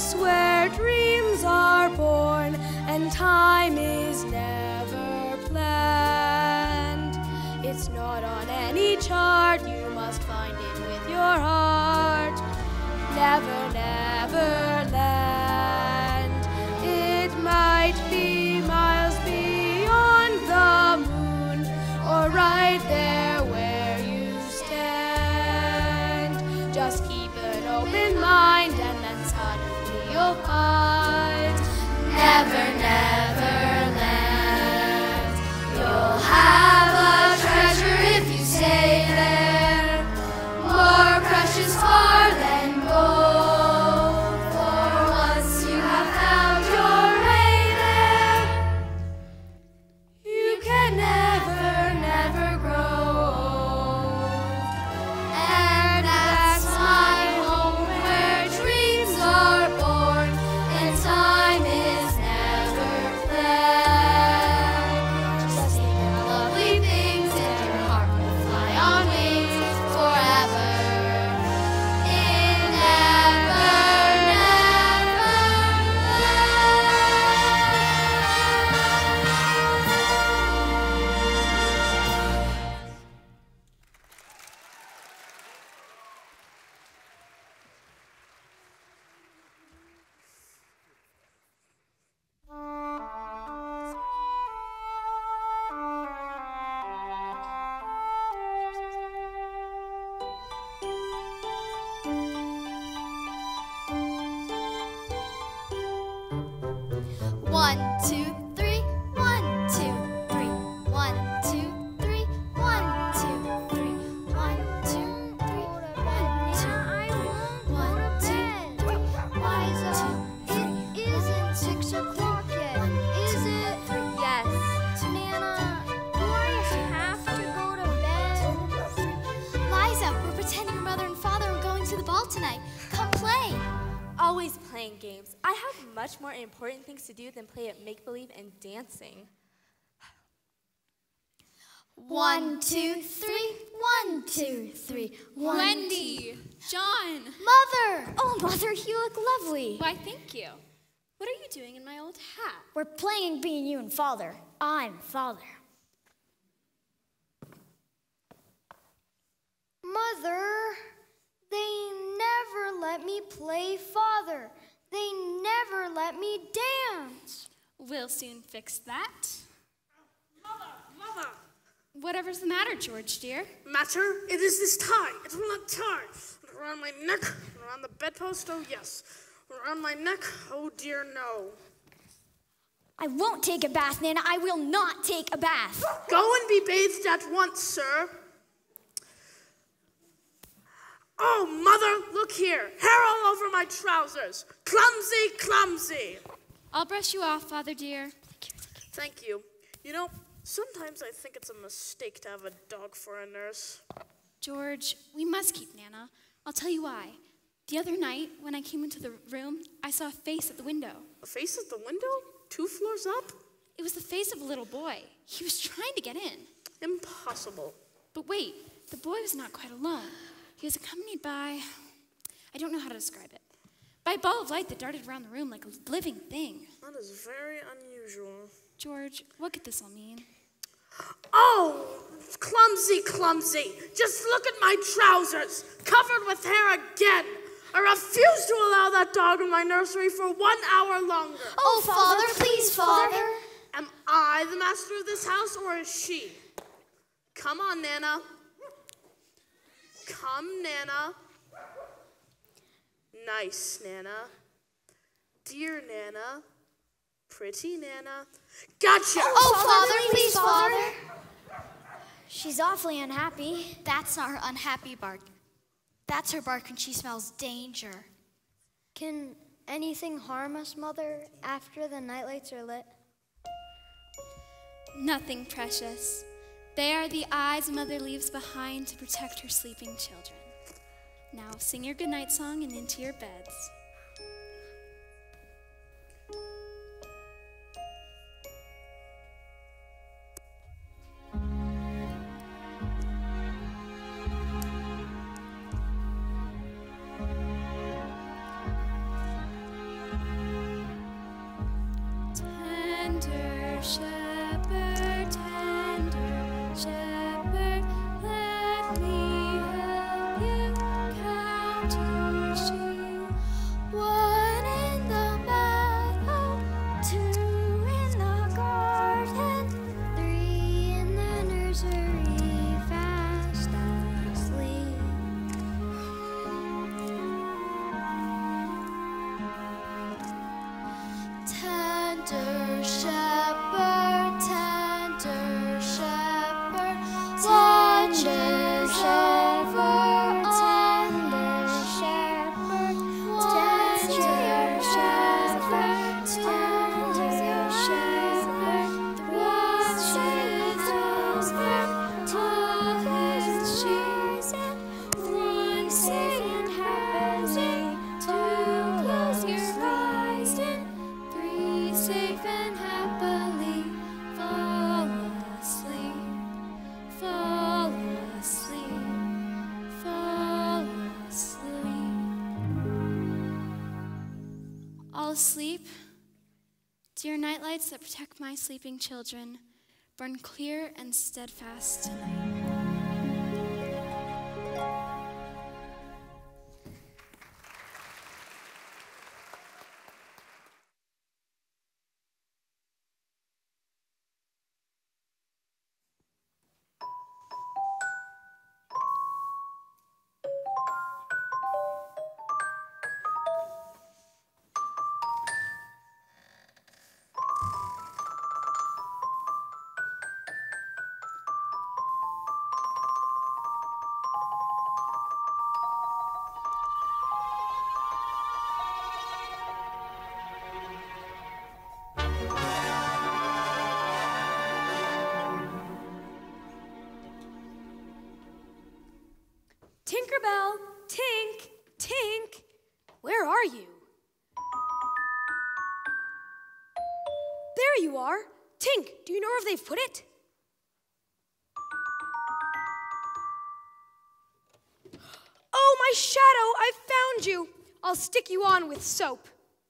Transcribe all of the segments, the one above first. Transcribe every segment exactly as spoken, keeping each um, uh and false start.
place where dreams are born and time is never planned. It's not on any chart, you must find it with your heart. Never, never land. It might be miles beyond the moon, or right there where you stand. Just keep an open mind and then suddenly you'll find never, never land. You'll have a treasure if you stay there, more precious far than gold. For once you have found your way there, you can never, never grow old. And that's my home where dreams are born and time is never planned. Just think of lovely things and your heart will fly on wings forever. In never, never One, two, three, one, two, three, one, two, three, one, two, three, one, two, three, one, two, one, two, three, one, two, It isn't six o'clock yet, is it? yes. Nana, do I have to go to bed? Liza, we're pretending your mother and father are going to the ball tonight. Come play. Always playing games. I have much more important things to do than play at make-believe and dancing. One, two, three, one, two, three, one. Wendy! John! Mother! Oh, Mother, you look lovely. Why, thank you. What are you doing in my old hat? We're playing being you and Father. I'm Father. Mother, they never let me play Father. They never let me dance. We'll soon fix that. Mother, mother, Whatever's the matter, George, dear? matter, it is this tie. It will not tie. Around my neck, around the bedpost, oh yes. Around my neck, oh dear no. I won't take a bath, Nana. I will not take a bath. Go and be bathed at once, sir. Oh, mother, look here. Hair all over my trousers. Clumsy, clumsy. I'll brush you off, Father dear. Thank you. You know, sometimes I think it's a mistake to have a dog for a nurse. George, we must keep Nana. I'll tell you why. The other night, when I came into the room, I saw a face at the window. A face at the window? Two floors up? It was the face of a little boy. He was trying to get in. Impossible. But wait, the boy was not quite alone. He was accompanied by, I don't know how to describe it, by a ball of light that darted around the room like a living thing. That is very unusual. George, what could this all mean? Oh, clumsy, clumsy. Just look at my trousers, covered with hair again. I refuse to allow that dog in my nursery for one hour longer. Oh, Father, please, Father. Am I the master of this house, or is she? Come on, Nana. Come, Nana. Nice, Nana. Dear Nana. Pretty Nana. Gotcha! Oh, Father, please, Father. She's awfully unhappy. That's not her unhappy bark. That's her bark when she smells danger. Can anything harm us, Mother, after the nightlights are lit? Nothing precious. They are the eyes a mother leaves behind to protect her sleeping children. Now sing your goodnight song and into your beds. asleep, dear nightlights that protect my sleeping children, burn clear and steadfast tonight. Tinkerbell, Tink, Tink, where are you? There you are. Tink, do you know where they've put it? Oh, my shadow, I found you. I'll stick you on with soap.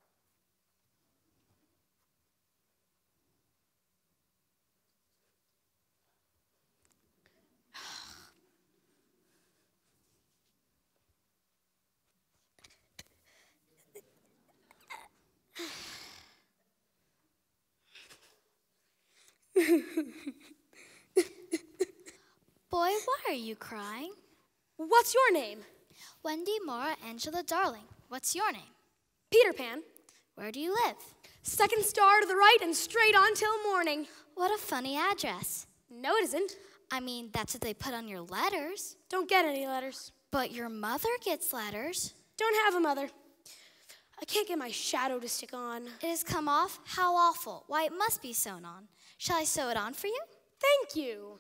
Boy, why are you crying? What's your name? Wendy Mora Angela Darling. What's your name? Peter Pan. Where do you live? Second star to the right and straight on till morning. What a funny address. No, it isn't. I mean, that's what they put on your letters. Don't get any letters. But your mother gets letters. Don't have a mother. I can't get my shadow to stick on. It has come off? How awful. Why, it must be sewn on. Shall I sew it on for you? Thank you.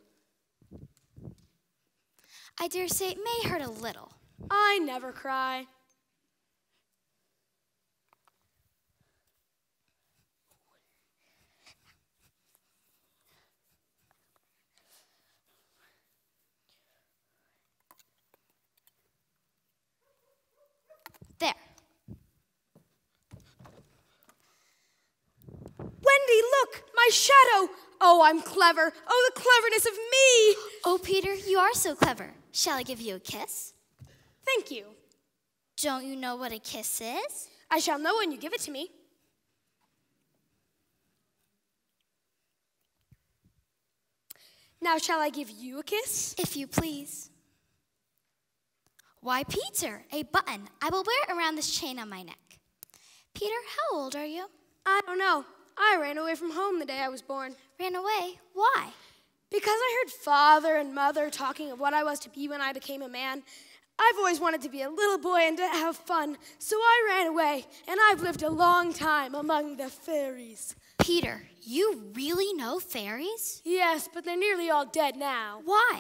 I dare say it may hurt a little. I never cry. There. Wendy, look, my shadow. Oh, I'm clever. Oh, the cleverness of me. Oh, Peter, you are so clever. Shall I give you a kiss? Thank you. Don't you know what a kiss is? I shall know when you give it to me. Now, shall I give you a kiss? If you please. Why, Peter, a button. I will wear it around this chain on my neck. Peter, how old are you? I don't know. I ran away from home the day I was born. Ran away? Why? Because I heard father and mother talking of what I was to be when I became a man. I've always wanted to be a little boy and to have fun, so I ran away, and I've lived a long time among the fairies. Peter, you really know fairies? Yes, but they're nearly all dead now. Why?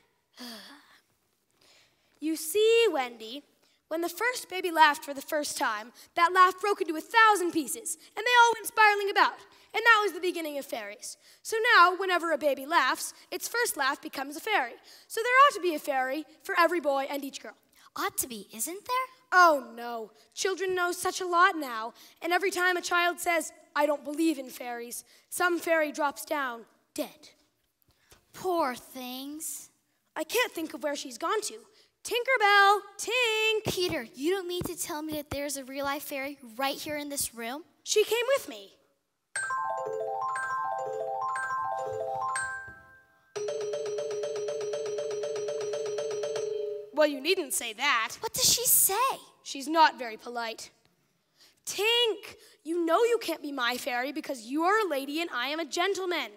You see, Wendy, when the first baby laughed for the first time, that laugh broke into a thousand pieces, and they all went spiraling about. And that was the beginning of fairies. So now, whenever a baby laughs, its first laugh becomes a fairy. So there ought to be a fairy for every boy and each girl. Ought to be, isn't there? Oh, no. Children know such a lot now. And every time a child says, I don't believe in fairies, some fairy drops down, dead. Poor things. I can't think of where she's gone to. Tinkerbell, Tink. Peter, you don't mean to tell me that there's a real-life fairy right here in this room? She came with me. Well, you needn't say that. What does she say? She's not very polite. Tink, you know you can't be my fairy because you are a lady and I am a gentleman.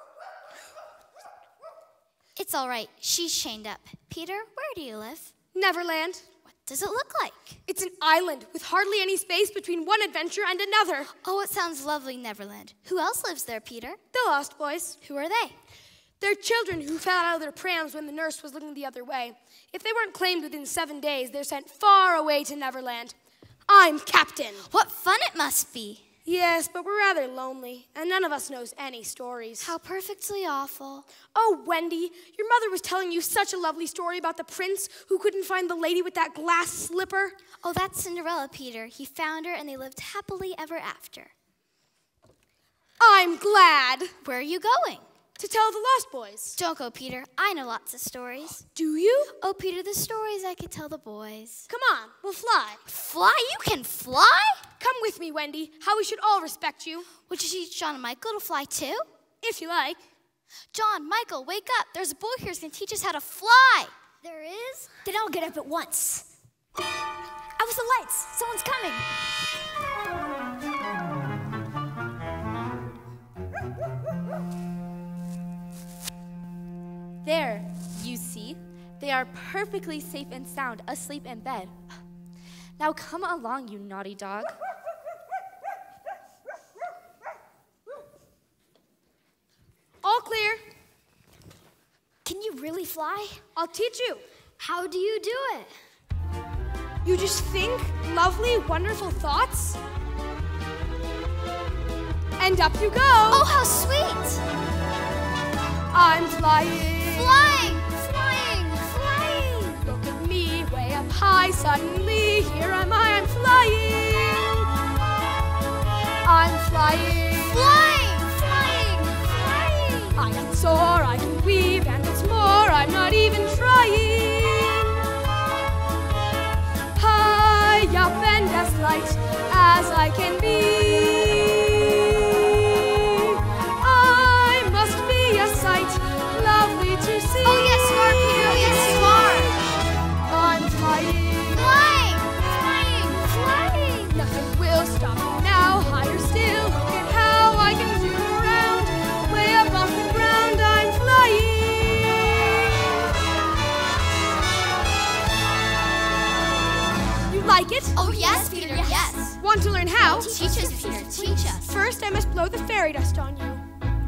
It's all right. She's chained up. Peter, where do you live? Neverland. What does it look like? It's an island with hardly any space between one adventure and another. Oh, it sounds lovely, Neverland. Who else lives there, Peter? The Lost Boys. Who are they? They're children who fell out of their prams when the nurse was looking the other way. If they weren't claimed within seven days, they're sent far away to Neverland. I'm captain. What fun it must be. Yes, but we're rather lonely, and none of us knows any stories. How perfectly awful. Oh, Wendy, your mother was telling you such a lovely story about the prince who couldn't find the lady with that glass slipper. Oh, that's Cinderella, Peter. He found her, and they lived happily ever after. I'm glad. Where are you going? To tell the Lost Boys. Don't go, Peter. I know lots of stories. Do you? Oh, Peter, the stories I could tell the boys. Come on, we'll fly. Fly? You can fly? Come with me, Wendy. How we should all respect you. Would you teach John and Michael to fly too? If you like. John, Michael, wake up. There's a boy here who's going to teach us how to fly. There is? Then I'll get up at once. Out with the lights. Someone's coming. There, you see, they are perfectly safe and sound, asleep in bed. Now come along, you naughty dog. All clear. Can you really fly? I'll teach you. How do you do it? You just think lovely, wonderful thoughts, and up you go. Oh, how sweet. I'm flying. Flying, flying, flying. Look at me, way up high. Suddenly, here am I, I'm flying. I'm flying. Flying, flying, flying. I can soar, I can weave, and what's more, I'm not even trying. High up and as light as I can be. I must be a sight lovely to see. Oh, yes, you are, Peter. Oh, yes, you are. I'm flying. Flying, flying, flying. Nothing will stop me now. Higher still. Look at how I can zoom around. Way up off the ground, I'm flying. You like it? Oh, yes, Peter, yes. Want to learn how? Teach us, Peter, teach us. First, I must blow the fairy dust on you.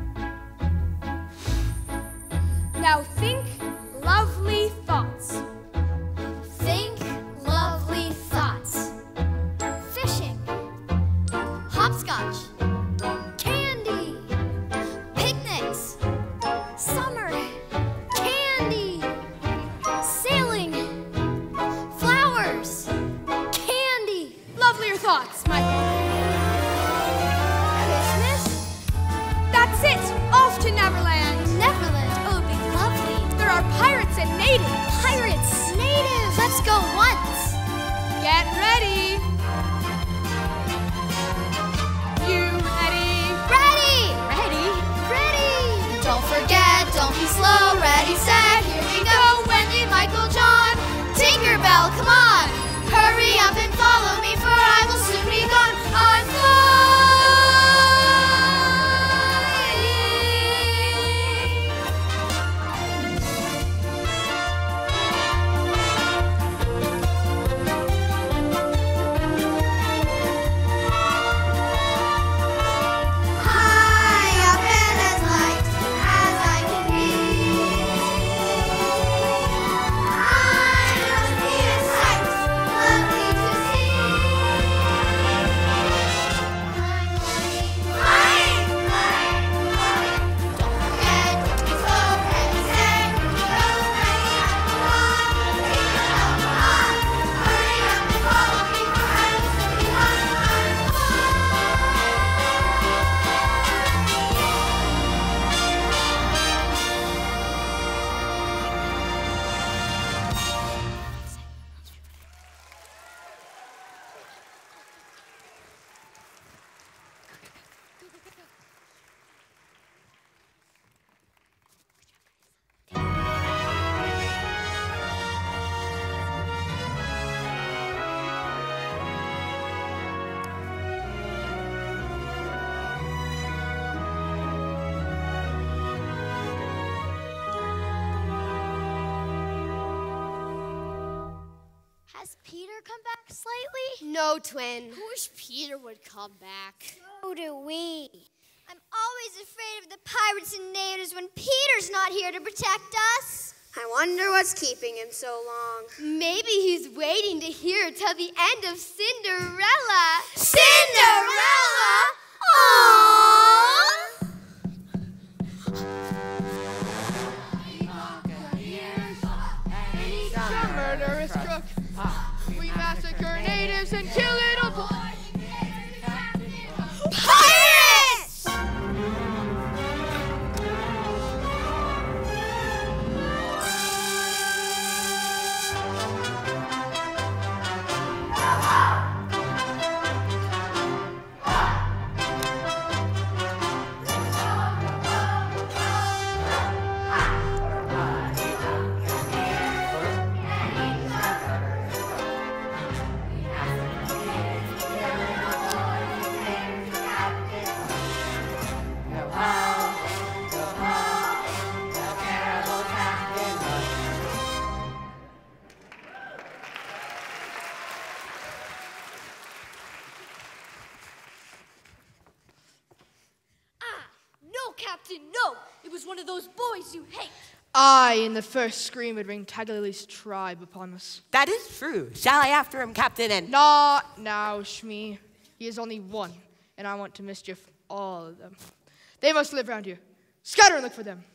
Now think lovely thoughts. Think lovely thoughts. Fishing. Hopscotch. Candy. Picnics. Summer. Candy. Sailing. Flowers. Candy. Lovelier thoughts, Michael. Christmas. That's it. Off to Neverland. Neverland. Oh, it'd be lovely. There are pirates and natives. Pirates. Natives. Let's go once. Get ready. You ready? Ready. Ready? Ready. Don't forget, don't be slow. Ready, set, here we go. Wendy, Michael, John. Tinkerbell, come on. Hurry up and follow me, for I will soon be gone. I'm flying. High up and as light as I can be. I must be a sight lovely to see. I'm flying, flying, flying, flying. Don't forget, don't be slow, ready, set, here we go. Ready, I'm on, Tinkerbell, come on. Hurry up and follow me, for I will soon be gone. I'm Has Peter come back slightly? No, twin. Who wish Peter would come back? So do we. I'm always afraid of the pirates and natives when Peter's not here to protect us. I wonder what's keeping him so long. Maybe he's waiting to hear till the end of Cinderella. Cinderella? A murderous crook. We massacre natives and kill little boys. Pirates! Captain, no! It was one of those boys you hate. I, in the first scream, would bring Taglioli's tribe upon us. That is true. Shall I after him, Captain, and... Not now, Shmi. He is only one, and I want to mischief all of them. They must live round here. Scatter and look for them.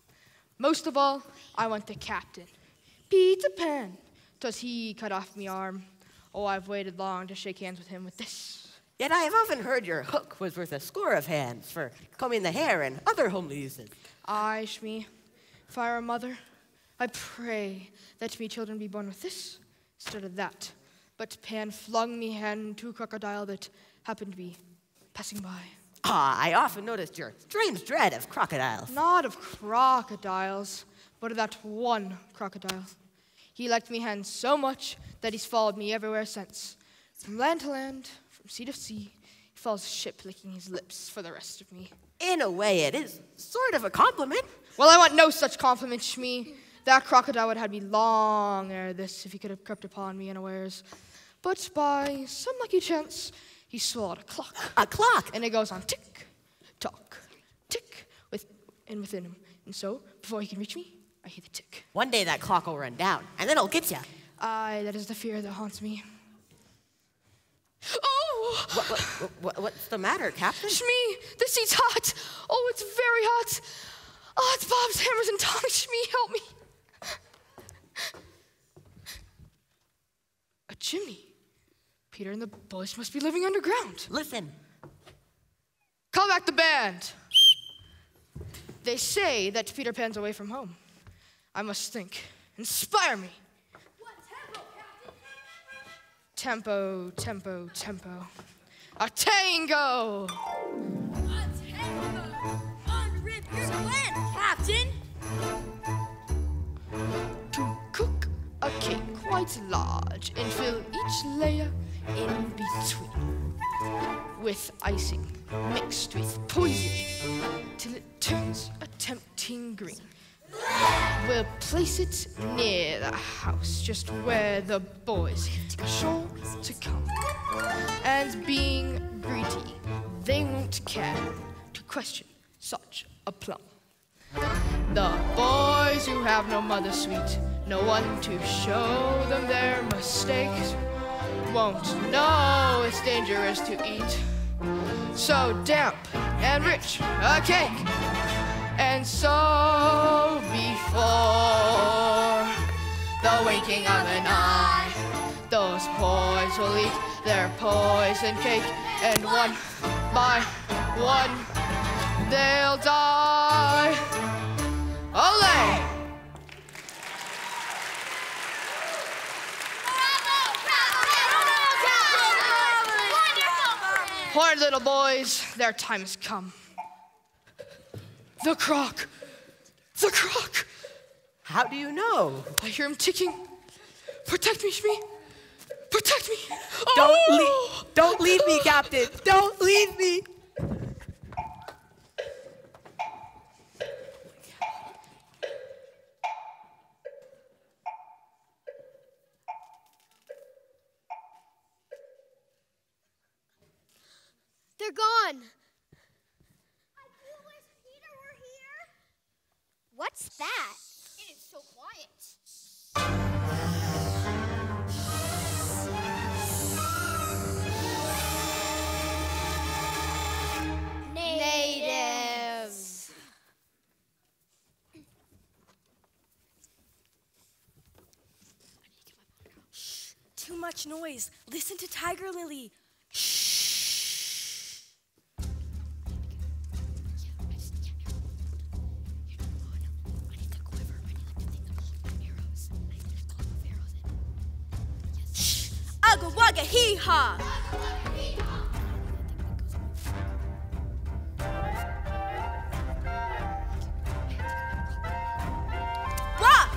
Most of all, I want the captain. Peter Pan. 'Twas he cut off me arm. Oh, I've waited long to shake hands with him with this. Yet I have often heard your hook was worth a score of hands for combing the hair and other homely uses. Aye, Shmi. If I were a mother, I pray that me children be born with this instead of that. But Pan flung me hand to a crocodile that happened to be passing by. Ah, I often noticed your strange dread of crocodiles. Not of crocodiles, but of that one crocodile. He liked me hand so much that he's followed me everywhere since. From land to land, from sea to sea, he follows a ship licking his lips for the rest of me. In a way, it is sort of a compliment. Well, I want no such compliment, Shmi. That crocodile would have had me long ere this if he could have crept upon me unawares. But by some lucky chance, he swallowed a clock. A clock? And it goes on tick, tock, tick, with, and within him. And so, before he can reach me, I hear the tick. One day that clock will run down, and then it'll get you. Aye, that is the fear that haunts me. Oh! What, what, what, what's the matter, Captain? Shmi, the seat's hot. Oh, it's very hot. Oh, it's Bob's hammers and tongs. Shmi, help me. A chimney. Peter and the boys must be living underground. Listen. Call back the band. They say that Peter Pan's away from home. I must think. Inspire me. What tempo, Captain? Tempo, tempo, tempo. A tango! A tango! Unrip your plan, Captain! To cook a cake quite large and fill each layer in between with icing mixed with poison till it turns a tempting green. We'll place it near the house, just where the boys are sure to come. And being greedy, they won't care to question such a plum. The boys who have no mother sweet, no one to show them their mistakes, won't know it's dangerous to eat so damp and rich a cake. And so before the winking of an eye, those boys will eat their poison cake, and one by one they'll die. Ole! Poor little boys, their time has come. The croc! The croc! How do you know? I hear him ticking. Protect me, Shmi! Protect me! Don't Oh! leave, don't leave me, Captain! Don't leave me! They're gone. What's that? It is so quiet. much noise. Listen to Tiger Lily. Ugga wugga hee haw. Wah!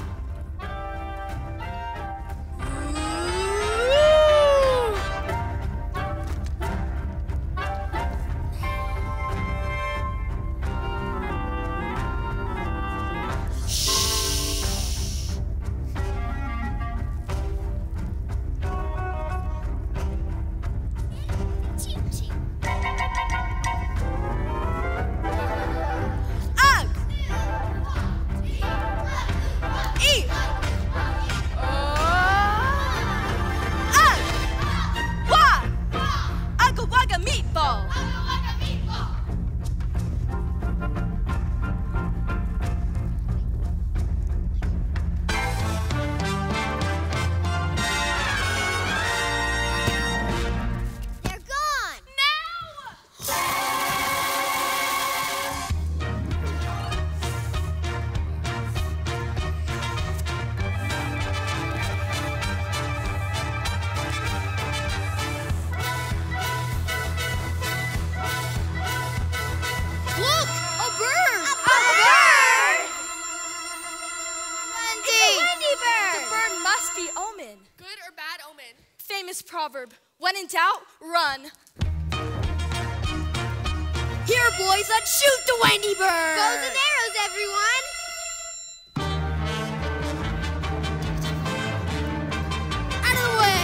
Famous proverb, when in doubt, run. Here, boys, let's shoot the Wendy bird. Bows and arrows, everyone. Out of the way.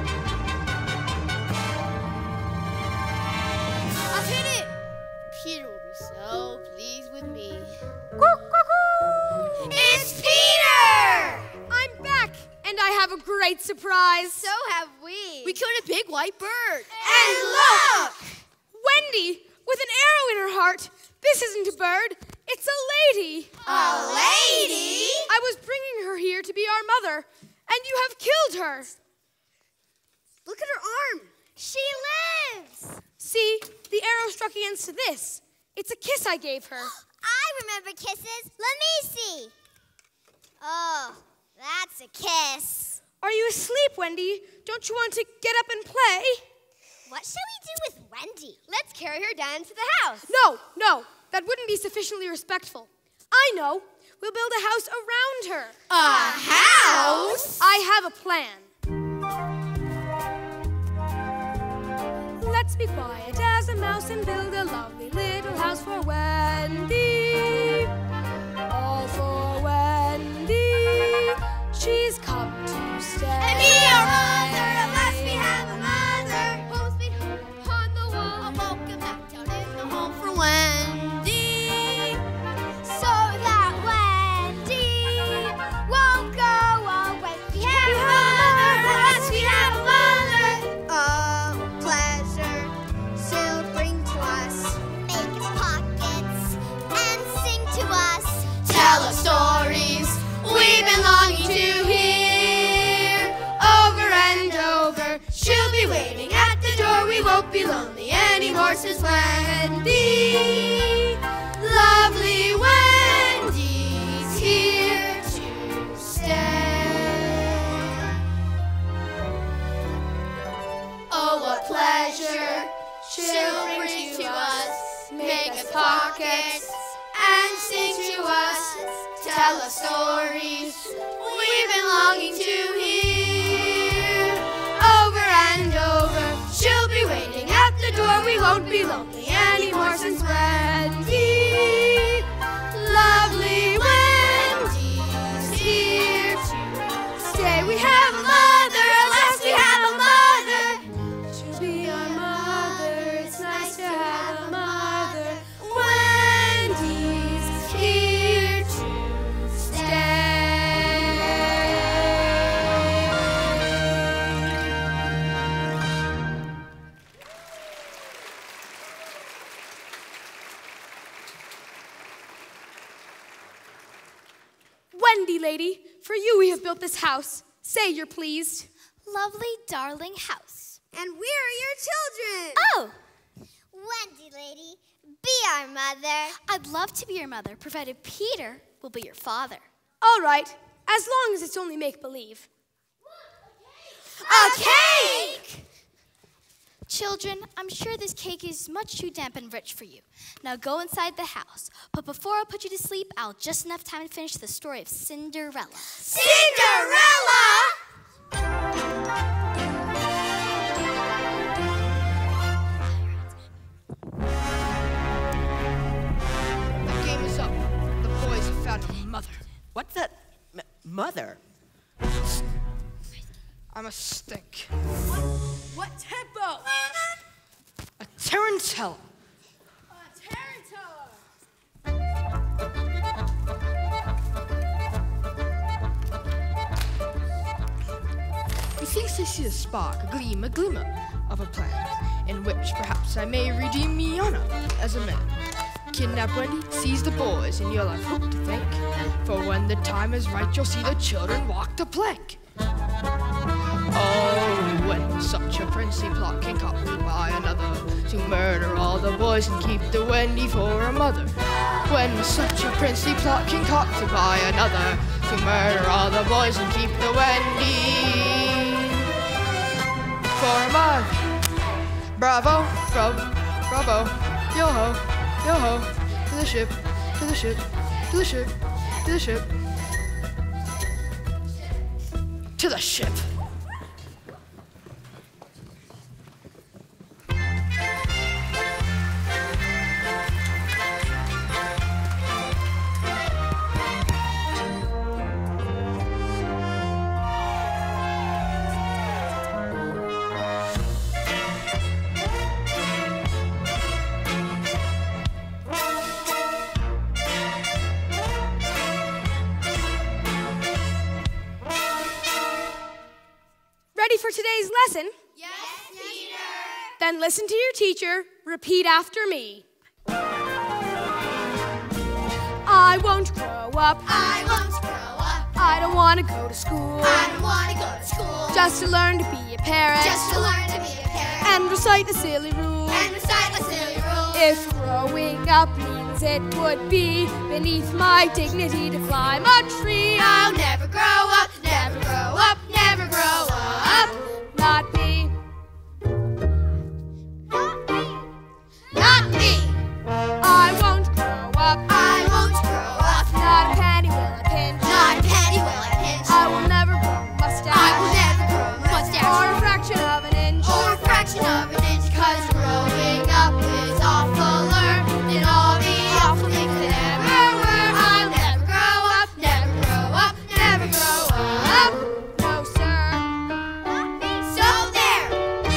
I've hit it. Peter will be so pleased with me. It's Peter! I'm back, and I have a great surprise. So have we. We killed a big white bird. And look! Wendy, with an arrow in her heart. This isn't a bird, it's a lady. A lady? I was bringing her here to be our mother, and you have killed her. Look at her arm. She lives. See, the arrow struck against this. It's a kiss I gave her. I remember kisses. Let me see. Oh, that's a kiss. Are you asleep, Wendy? Don't you want to get up and play? What shall we do with Wendy? Let's carry her down to the house. No, no, that wouldn't be sufficiently respectful. I know. We'll build a house around her. A house? I have a plan. Let's be quiet as a mouse and build a lovely little house for Wendy. All for Wendy. She's come to stay. And be our mother. At last we have a mother. Home sweet home upon the wall. A welcome back down in the home for Wendy. So that Wendy won't go away. We have a mother. At last we have a mother. A pleasure she'll bring to us. Make us pockets and sing to us. Tell us stories we've been longing to hear. Over and over, she'll be waiting at the door. We won't be lonely anymore, says Wendy. Lovely Wendy's here to stay. Oh, what pleasure she'll bring to us. Make us pockets and sing to us. Tell us stories we've been longing to hear. Over and over, she'll be waiting at the door. We won't be lonely anymore, since Wendy, lovely Wendy's here to stay. We have a mother, at last we have a mother. To be our mother, it's nice to have a mother. Wendy's here to Wendy, lady, for you we have built this house. Say you're pleased. lovely, darling house. And we're your children. Oh! Wendy, lady, be our mother. I'd love to be your mother, provided Peter will be your father. All right, as long as it's only make-believe. A cake! Children, I'm sure this cake is much too damp and rich for you. Now go inside the house. But before I put you to sleep, I'll just enough time to finish the story of Cinderella. Cinderella! The game is up. The boys have found a mother. What's that? M- mother? I'm a stink. What tempo? A tarantella. A tarantella. Methinks I see a spark, a gleam, a glimmer of a plan, in which perhaps I may redeem me honor as a man. Kidnap Wendy, seize the boys, and you'll have hope to thank. For when the time is right, you'll see the children walk the plank. Oh, when such a princely plot concocted by another to murder all the boys and keep the Wendy for a mother. When such a princely plot concocted by another to murder all the boys and keep the Wendy for a mother. Bravo, bravo, bravo, yo ho, yo ho, to the ship, to the ship, to the ship, to the ship, to the ship. Ready for today's lesson? Yes, Peter. Then listen to your teacher. Repeat after me. I won't grow up. I won't grow up. I don't want to go to school. I don't want to go to school. Just to learn to be a parent. Just to learn to be a parent. And recite a silly rule. And recite a silly rule. If growing up means it would be beneath my dignity to climb a tree, I'll never grow up, never grow up, never grow up. Not me. Not me. I won't grow up. I won't grow up. Not a penny will I pinch. Not a penny will I pinch. I will never grow a mustache. I will never grow a mustache. Or a fraction of an inch. Or a fraction of an inch. Cause growing up is awfuler than all the awful things that ever were. I'll never grow up, never grow up, never grow up. No, sir. So there.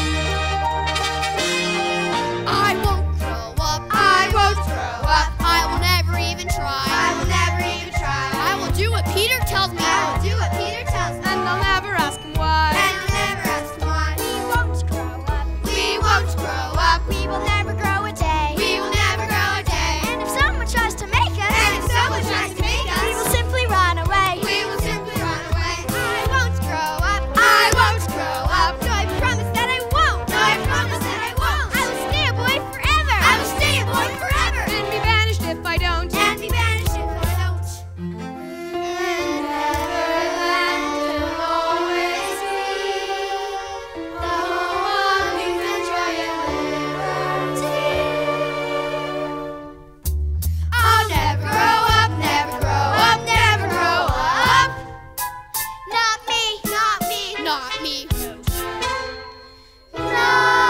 I won't grow up. I won't grow up. I will never even try. I will never even try. I will do what Peter tells me. I will do what Peter tells me. And I'll never ask him why. And I'll never ask him why. We won't grow up. We won't grow up. We will never grow a day. We will never grow a day. And if someone tries to make us, And if someone tries to make us, we will simply run away. we will simply run away. I won't grow up. I won't grow up. So I promise that I won't. No, I promise that I won't. I will stay a boy forever. I will stay a boy forever. And be banished if I don't. And be banished if I don't. I'll never grow up, never grow up, never grow up. Not me. Not me, not me. Not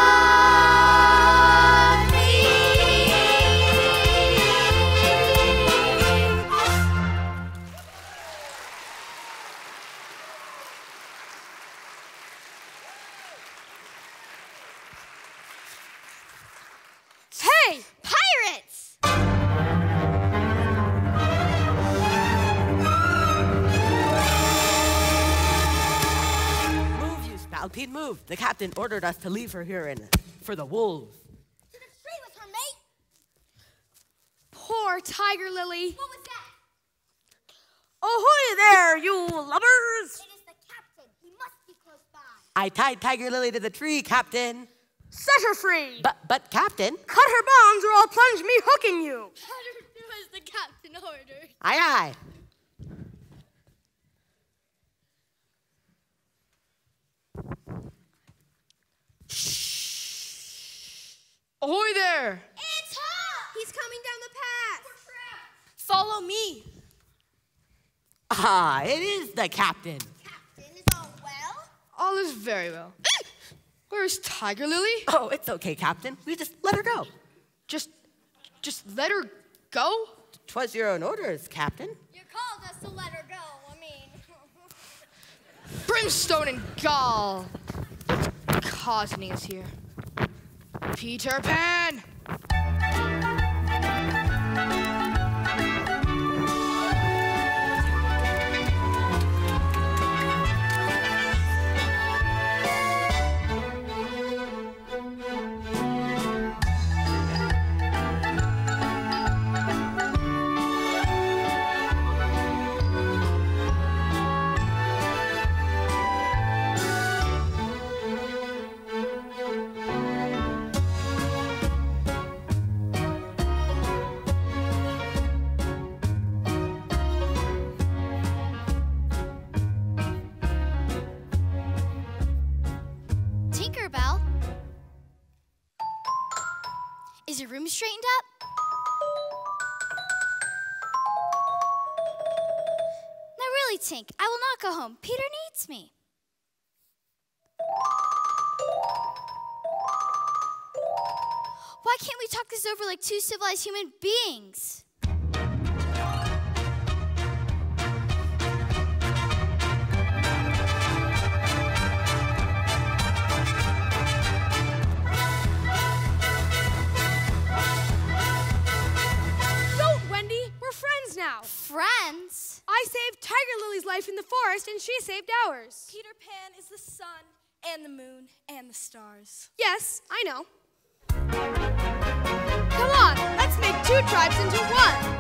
Hey! Pirates. Move, you Spalpeen, move. The captain ordered us to leave her here and for the wolves. free with her, mate. Poor Tiger Lily. What was that? Ahoy there, you lubbers! It is the captain. He must be close by. I tied Tiger Lily to the tree, Captain. Set her free. But, but, Captain. Cut her bonds or I'll plunge me hook in you. As the captain ordered. Aye, aye. Ahoy there! It's Hawk! He's coming down the path. Follow me. Ah, it is the captain. Captain, is all well? All is very well. Where's Tiger Lily? Oh, it's okay, Captain. We just let her go. Just, just let her go? 'Twas your own orders, Captain. You called us to let her go. I mean, Brimstone and gall! What's causing us here? Peter Pan! Tinkerbell? Is your room straightened up? No, really, Tink, I will not go home. Peter needs me. Why can't we talk this over like two civilized human beings? Don't, Wendy. We're friends now. Friends? I saved Tiger Lily's life in the forest, and she saved ours. Peter Pan is the sun and the moon and the stars. Yes, I know. Come on, let's make two tribes into one.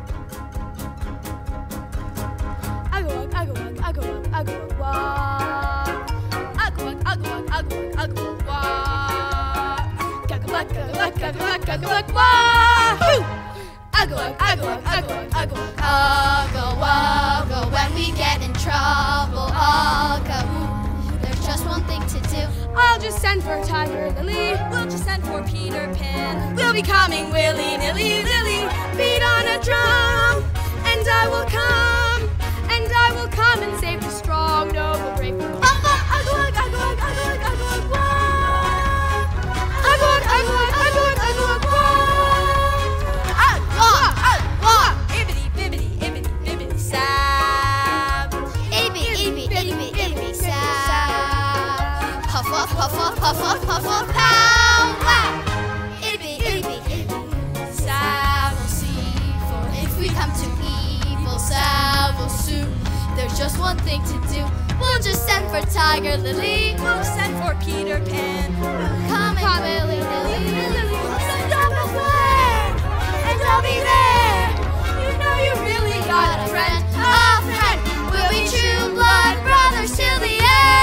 Agawag, agawag, agawag, agawag, wag. Agawag, agawag, agawag, agawag, wag. Gagawag, gagawag, gagawag, gagawag, wahoo! Agawag, agawag, agawag, agawag. Ugga wugga, when we get in trouble, ugga woo. There's just one thing to do. I'll just send for Tiger Lily. We'll just send for Peter Pan. We'll be coming willy-nilly, Lily. Beat on a drum, and I will come, and I will come and save the strong, noble, brave. Agawag, agawag, agawag, agawag, agawag, wah. Agawag, agawag, agawag, agawag, wah. Agawag, agawag. Ibbity, bibbity, ibbity, bibbity, sab. Itty itty itty itty sound. Puff off, puff off, puff off, puff off, pow wow. Itty itty itty sound. We'll see, for if we come to evil, sound will soon. There's just one thing to do. We'll just send for Tiger Lily. We'll send for Peter Pan. Come and willy nilly. Send up a flare, and I'll be there. You know you really got a friend. A friend. We'll be true blood brothers till the end.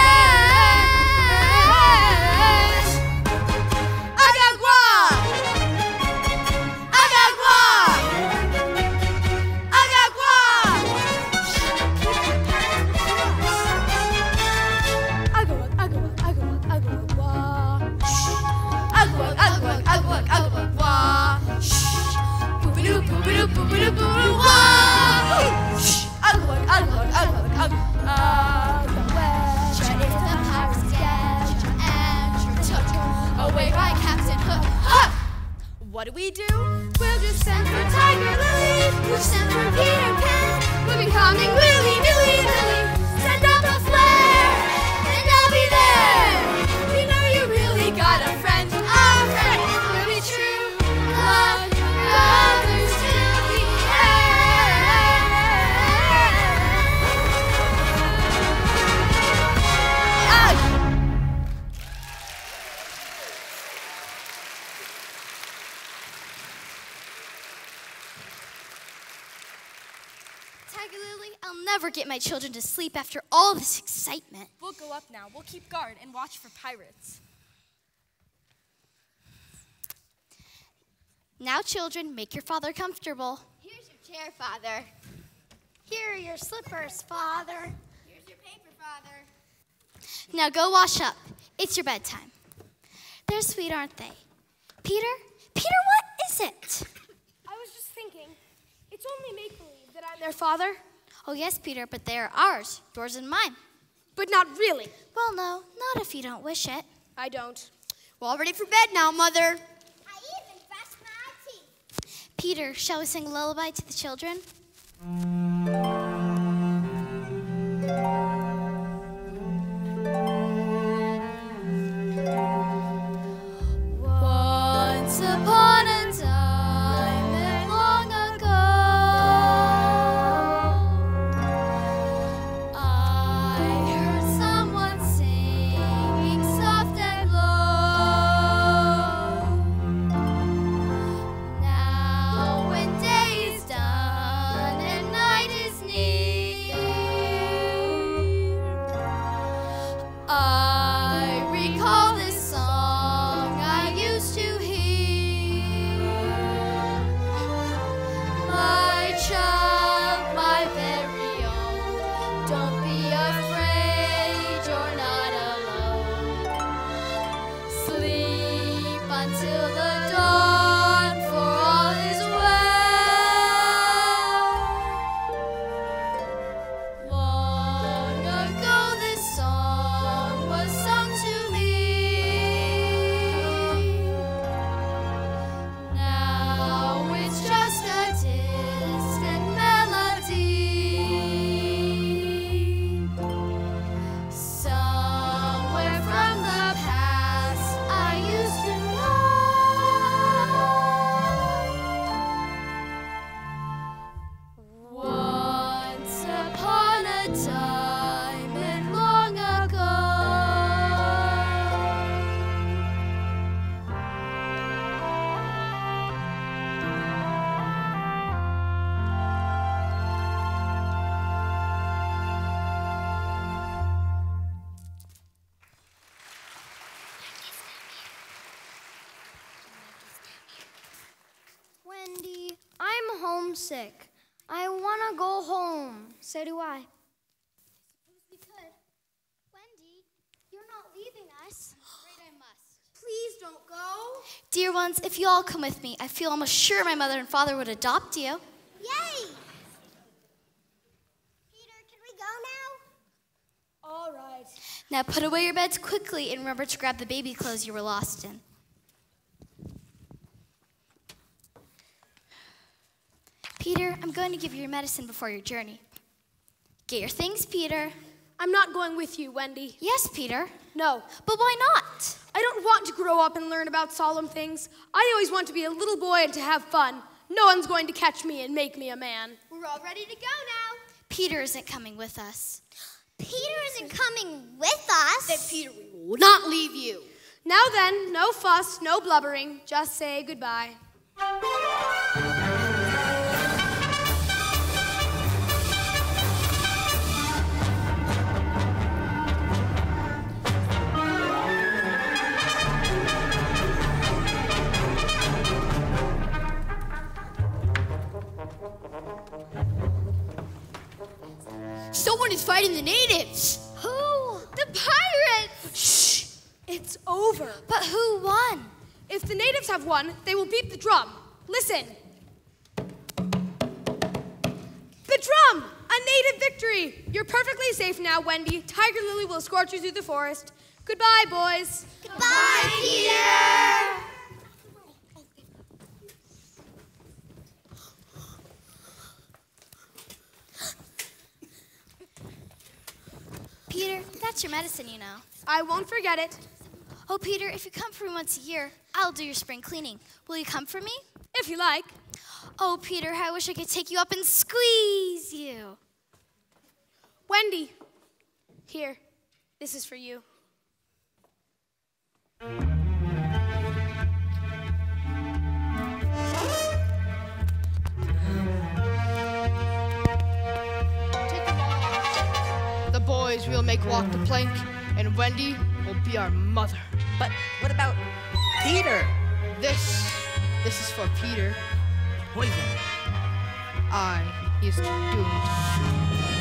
Agagwa! Agagwa! Agagwa! Agawag, agawag, agawag, agawag, wah. Agawag, agawag, agawag, agawag, wah. Boop-a-doo, boop-a-doo, boop-a-doo, boop-a-doo, wah. Agawag, agawag, agawag, agawag, agawag. If the pirates get you and you're took away by Captain Hook. Hook! What do we do? We'll just send for Tiger Lily. We'll send for Peter Pan. We'll be coming willy-nilly, Lily. Send up a flare, and I'll be there. We know you really got a friend. A friend. We'll be true love brothers till the Tiger Lily, I'll never never get my children to sleep after all this excitement. We'll go up now. We'll keep guard and watch for pirates. Now, children, make your father comfortable. Here's your chair, Father. Here are your slippers, Father. Here's your paper, Father. Now go wash up. It's your bedtime. They're sweet, aren't they? Peter? Peter, what is it? I was just thinking, it's only make-believe that I'm their father. Oh, yes, Peter, but they are ours, yours and mine. But not really. Well, no, not if you don't wish it. I don't. We're all ready for bed now, Mother. I even brushed my teeth. Peter, shall we sing a lullaby to the children? Once upon a time and long ago, I heard someone singing soft and low. Now when day is done and night is near, I recall this song I used to hear. My child, my very own, don't be afraid, you're not alone. Sleep until the dawn, for all is well. Long ago this song was sung to me. Now it's just a distant melody. Somewhere from the past I used to know. Once upon a time and long ago. Wendy, I'm homesick. I want to go home. So do I. We could. Wendy, you're not leaving us. Afraid I must. Please don't go. Dear ones, if you all come with me, I feel almost sure my mother and father would adopt you. Yay! Peter, can we go now? All right. Now put away your beds quickly and remember to grab the baby clothes you were lost in. Peter, I'm going to give you your medicine before your journey. Get your things, Peter. I'm not going with you, Wendy. Yes, Peter. No. But why not? I don't want to grow up and learn about solemn things. I always want to be a little boy and to have fun. No one's going to catch me and make me a man. We're all ready to go now. Peter isn't coming with us. Peter isn't coming with us. Then, Peter, we will not leave you. Now then, no fuss, no blubbering. Just say goodbye. Someone is fighting the natives. Who? The pirates! Shh! It's over. But who won? If the natives have won, they will beat the drum. Listen. The drum! A native victory! You're perfectly safe now, Wendy. Tiger Lily will escort you through the forest. Goodbye, boys. Goodbye, Peter. Peter, that's your medicine, you know. I won't forget it. Oh, Peter, if you come for me once a year, I'll do your spring cleaning. Will you come for me? If you like. Oh, Peter, I wish I could take you up and squeeze you. Wendy, here, this is for you. Take them all boys we'll make walk the plank, and Wendy will be our mother. But what about Peter? This, this is for Peter. Poison. Aye, he is doomed.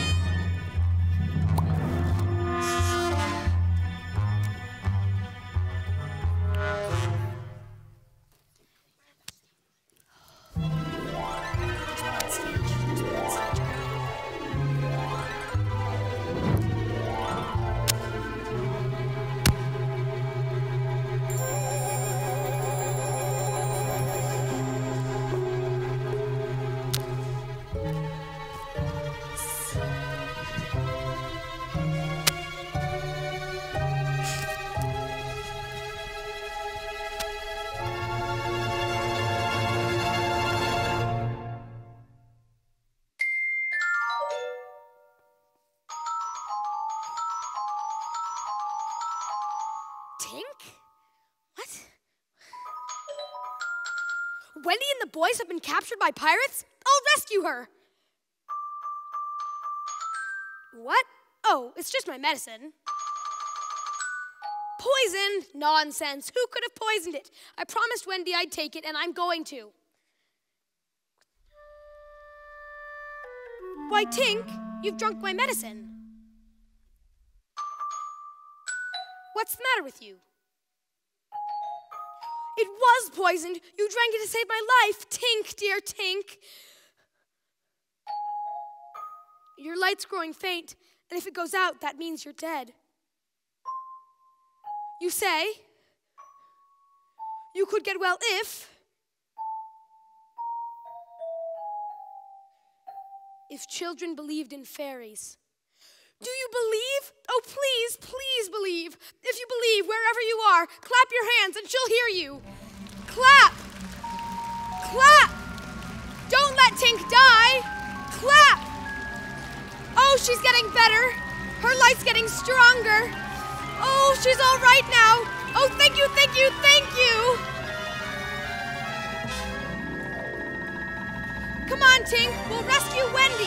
Tink? What? Wendy and the boys have been captured by pirates? I'll rescue her. What? Oh, it's just my medicine. Poison? Nonsense. Who could have poisoned it? I promised Wendy I'd take it, and I'm going to. Why, Tink, you've drunk my medicine. What's the matter with you? It was poisoned. You drank it to save my life. Tink, dear Tink. Your light's growing faint, and if it goes out, that means you're dead. You say you could get well if... if children believed in fairies. Do you believe? Oh, please, please believe. If you believe, wherever you are, clap your hands and she'll hear you. Clap! Clap! Don't let Tink die! Clap! Oh, she's getting better. Her light's getting stronger. Oh, she's all right now. Oh, thank you, thank you, thank you. Come on, Tink, we'll rescue Wendy.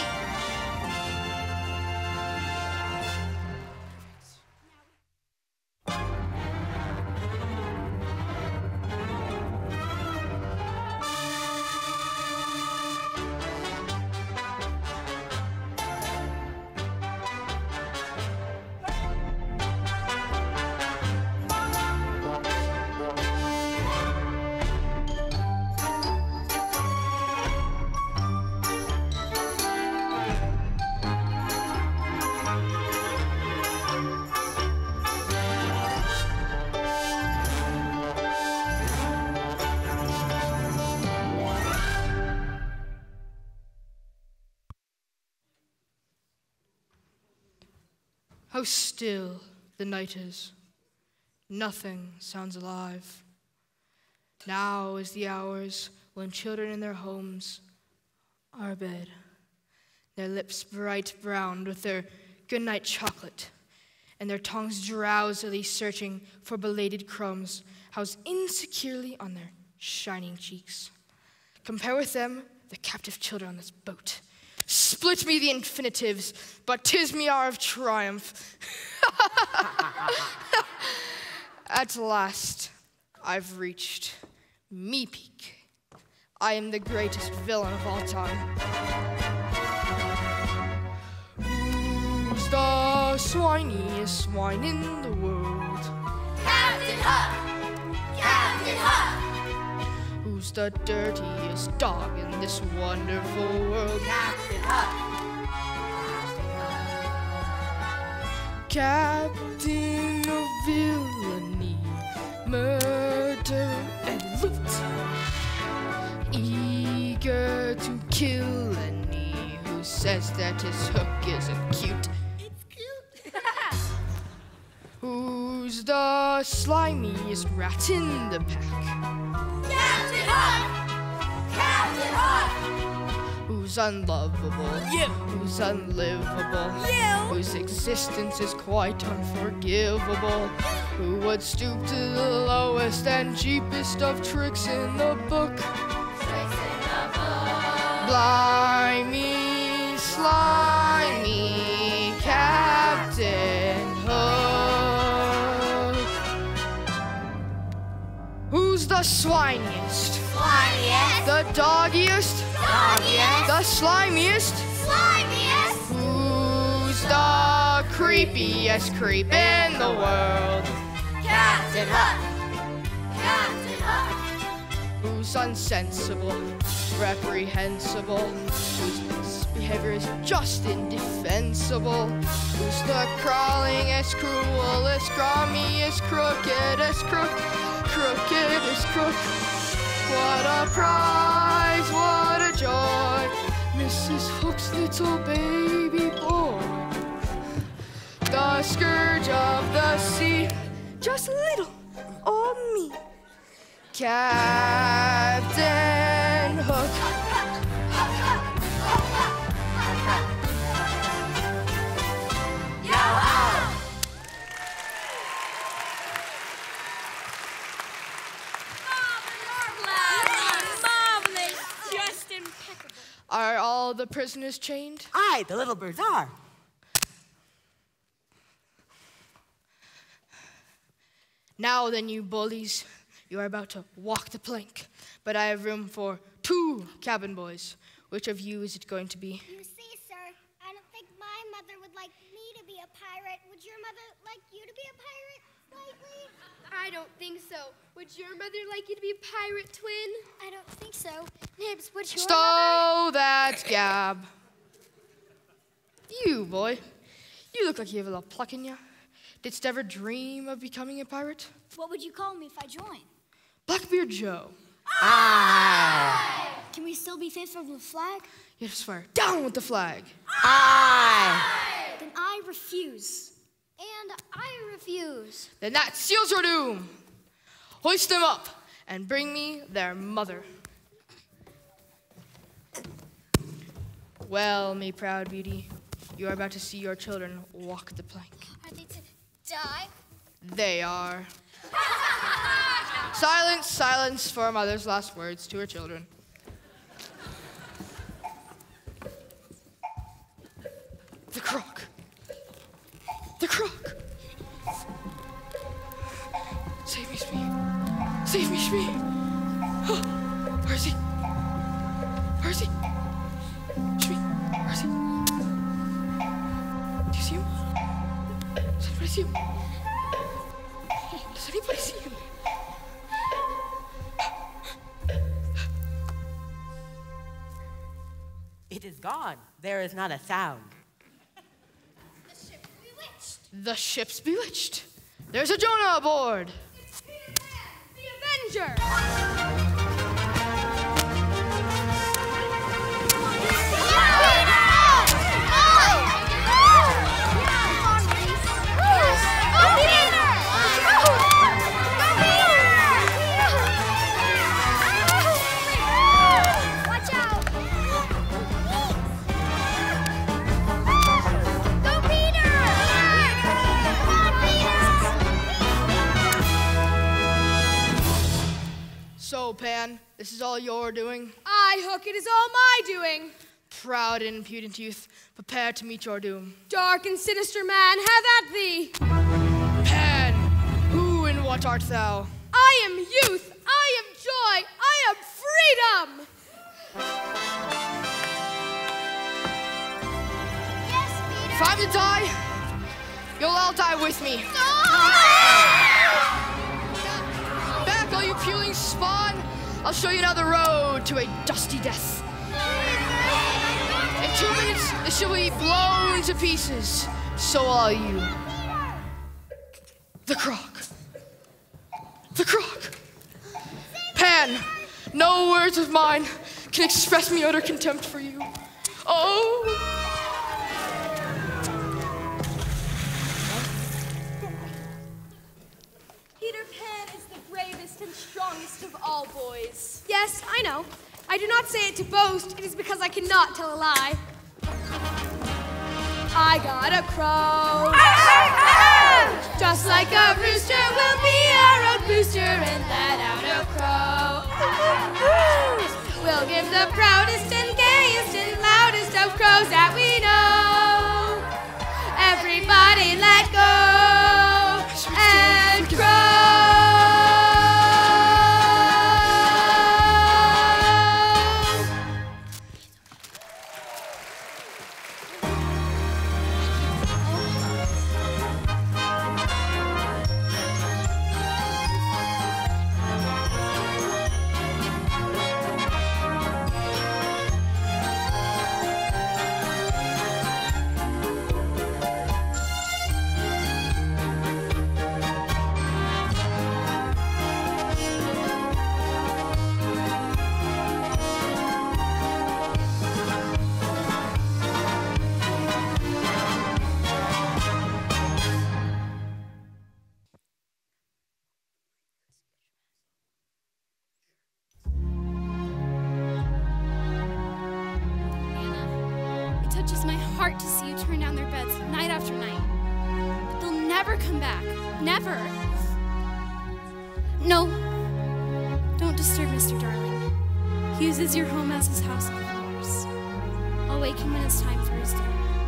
How still the night is. Nothing sounds alive. Now is the hours when children in their homes are abed, their lips bright browned with their goodnight chocolate, and their tongues drowsily searching for belated crumbs housed insecurely on their shining cheeks. Compare with them the captive children on this boat. Split me the infinitives, but 'tis me hour of triumph. At last, I've reached me peak. I am the greatest villain of all time. Who's the swiniest swine in the world? Captain Hook! Captain Hook! Who's the dirtiest dog in this wonderful world? Captain Hook! Captain of villainy, murder and loot, eager to kill any who says that his hook isn't cute. It's cute! Who's the slimiest rat in the pack? Captain Hook! Captain Hook! Who's unlovable? You! Who's unlivable? You! Whose existence is quite unforgivable? Who would stoop to the lowest and cheapest of tricks in the book? Tricks in the book! Blimey, slimy captain. Who's the swiniest? Slimiest. The doggiest? Doggiest. The slimiest? Slimiest. Who's the creepiest creep in the world? Captain Hook. Captain Hook. Who's unsensible, reprehensible, whose behavior is just indefensible? Who's the crawlingest, cruelest, crummiest, crookedest crook, crookedest crook? What a prize, what a joy, Missus Hook's little baby boy. The scourge of the sea, just little old me. Captain Hook. Marvelous. Just impeccable. Are all the prisoners chained? Aye, the little birds are. Now then, you bullies, you are about to walk the plank, but I have room for two cabin boys. Which of you is it going to be? You see, sir, I don't think my mother would like me to be a pirate. Would your mother like you to be a pirate, slightly? I don't think so. Would your mother like you to be a pirate, twin? I don't think so. Nibs, would your Stow that gab. You, boy, you look like you have a little pluck in you. Didst ever dream of becoming a pirate? What would you call me if I join? Blackbeard Joe. Aye. Can we still be faithful to the flag? You just swear, down with the flag. Aye. Then I refuse. And I refuse. Then that seals your doom. Hoist them up and bring me their mother. Well, me proud beauty, you are about to see your children walk the plank. Are they to die? They are. Silence, silence for a mother's last words to her children. The croc. The croc. Save me, Smee. Save me, Smee. Oh, where is he? Where is he? Smee, where is he? Do you see him? Does anybody see him? Does anybody see him? It is gone. There is not a sound. The ship's bewitched. The ship's bewitched. There's a Jonah aboard. The Avenger! Watch out! So, Pan, this is all your doing? Aye, Hook, it is all my doing. Proud and impudent youth, prepare to meet your doom. Dark and sinister man, have at thee. Pan, who and what art thou? I am youth, I am joy, I am freedom. Yes, Peter. If I'm to die, you'll all die with me. Back, all you puling spawn. I'll show you now the road to a dusty death. In two minutes, this ship will be blown to pieces. So are you. The croc. The croc. Pan, no words of mine can express me utter contempt for you. Oh. Peter Pan is the bravest and strongest of all boys. Yes, I know. I do not say it to boast. It is because I cannot tell a lie. I got a crow. Just like a rooster will be our own booster, and let out a crow. We'll give the proudest and gayest and loudest of crows that we know. Everybody let go and crow. come back. Never. No. Don't disturb Mister Darling. He uses your home as his house, of course. I'll wake him when it's time for his dinner.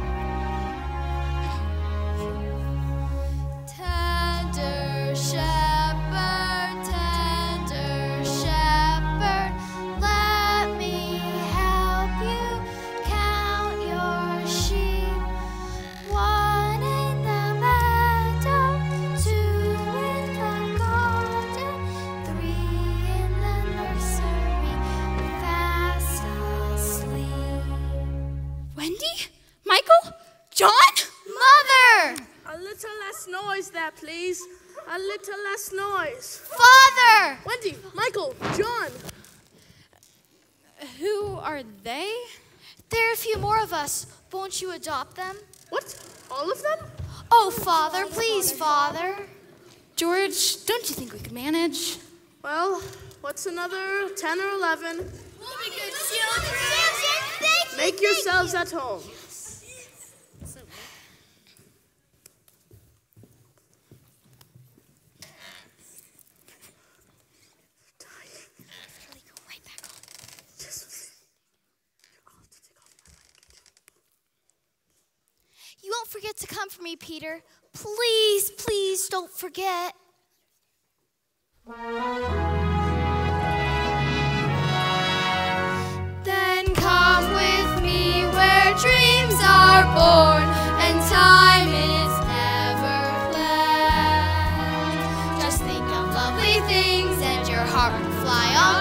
Tender shepherd, tender shepherd, let me help you count your sheep. One in the meadow, two in the garden, three in the nursery, fast asleep. Wendy? Michael? John? Mother! A little less noise there, please. A little less noise. Father! Wendy, Michael, John. Who are they? There are a few more of us. Won't you adopt them? What? All of them? Oh, Father, please, Father. George, don't you think we could manage? Well, what's another ten or eleven? We'll be good children. Thank you. Make yourselves at home. You won't forget to come for me, Peter. Please, please don't forget. Then come with me where dreams are born and time is never planned. Just think of lovely things and your heart will fly on